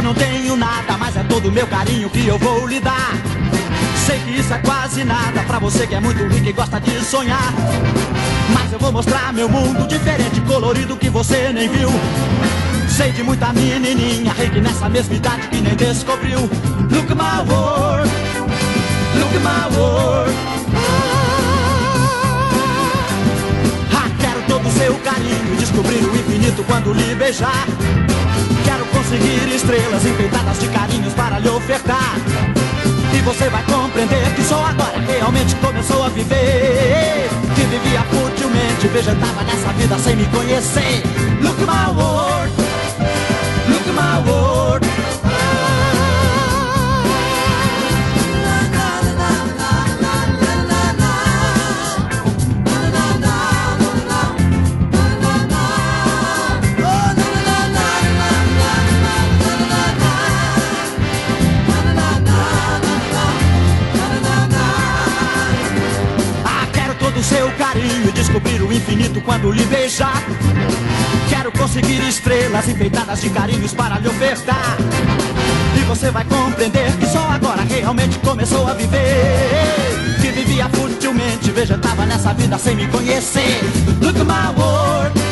não tenho nada, mas é todo o meu carinho que eu vou lhe dar. Sei que isso é quase nada pra você que é muito rico e gosta de sonhar. Mas eu vou mostrar meu mundo diferente, colorido, que você nem viu. Sei de muita menininha rica nessa mesma idade que nem descobriu. Look at my world, look at my world. Quero todo o seu carinho e descobrir o infinito quando lhe beijar. Quero conseguir estrelas enfeitadas de carinhos para lhe ofertar. E você vai compreender que só agora realmente começou a viver. Que vivia futilmente, vegetava nessa vida sem me conhecer. Look at my world, look at my world. O seu carinho e descobrir o infinito quando lhe beijar. Quero conseguir estrelas enfeitadas de carinhos para lhe ofertar. E você vai compreender que só agora realmente começou a viver. Que vivia futilmente, vegetava nessa vida sem me conhecer. Look at my world,